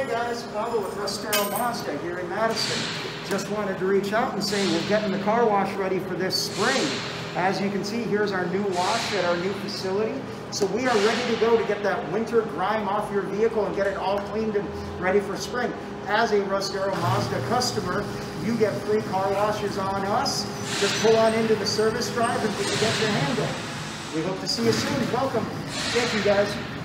Hey guys, Pablo with Mazda here in Madison. Just wanted to reach out and say we're getting the car wash ready for this spring. As you can see, here's our new wash at our new facility. So we are ready to go to get that winter grime off your vehicle and get it all cleaned and ready for spring. As a Mazda customer, you get free car washes on us. Just pull on into the service drive and we can get your hand done. We hope to see you soon. Welcome. Thank you guys.